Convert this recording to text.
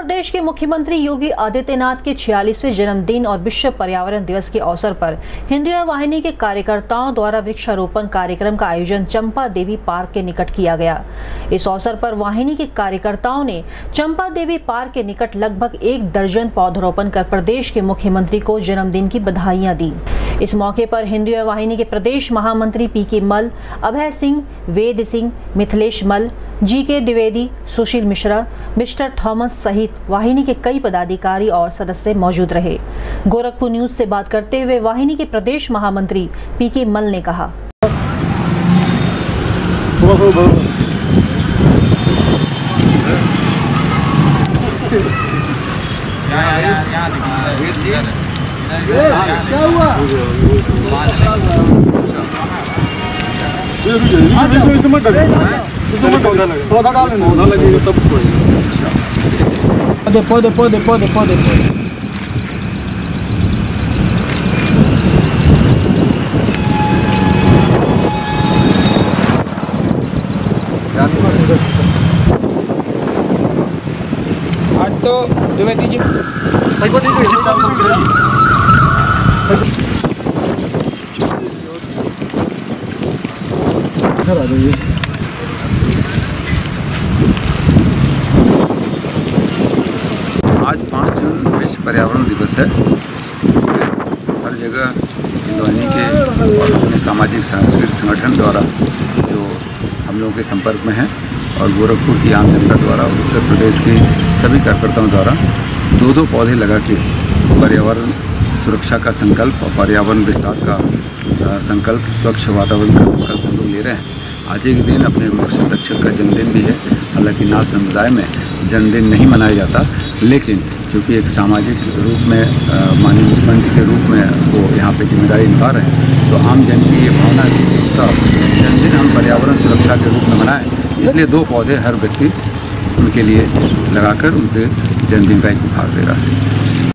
प्रदेश के मुख्यमंत्री योगी आदित्यनाथ के 46वें जन्मदिन और विश्व पर्यावरण दिवस के अवसर पर हिंदी वाहिनी के कार्यकर्ताओं द्वारा वृक्षारोपण कार्यक्रम का आयोजन चंपा देवी पार्क के निकट किया गया। इस अवसर पर वाहिनी के कार्यकर्ताओं ने चंपा देवी पार्क के निकट लगभग 1 दर्जन पौधरोपण कर प्रदेश के मुख्यमंत्री को जन्मदिन की बधाइयां दी। इस मौके पर हिंदी वाहिनी के प्रदेश महामंत्री पीके मल, अभय सिंह, वेद Singh, Mithilesh Mal, GK Dwivedi, Sushil Mishra, mister Thomas सहित वाहिनी के कई पदाधिकारी और सदस्य मौजूद रहे। गोरखपुर न्यूज से बात करते हुए वाहिनी के प्रदेश महामंत्री पीके मल ने कहा, क्या हुआ? पौधा डालने पौधा लगेगा तब पौधे पौधे पौधे पौधे आज तो द्विवेदी जी आज 5 जून विश्व पर्यावरण दिवस है। हर जगह हिंदवानी के और अपने सामाजिक सांस्कृतिक संगठन द्वारा जो हम लोगों के संपर्क में हैं और गोरखपुर की आम जनता द्वारा, उत्तर प्रदेश के सभी कार्यकर्ताओं द्वारा 2-2 पौधे लगा के पर्यावरण सुरक्षा का संकल्प और पर्यावरण विस्तार का संकल्प, स्वच्छ वातावरण का संकल्प हम लोग ले रहे हैं। आज के दिन अपने रक्षक का जन्मदिन भी है। हालांकि नाथ समुदाय में जन्मदिन नहीं मनाया जाता, लेकिन क्योंकि एक सामाजिक रूप में माननीय मुख्यमंत्री के रूप में वो यहाँ पे जिम्मेदारी निभा रहे हैं, तो आम जन की ये भावना की जन्मदिन हम पर्यावरण सुरक्षा के रूप में मनाएं। इसलिए 2 पौधे हर व्यक्ति उनके लिए लगाकर उनके जन्मदिन का एक उपहार दे रहा है।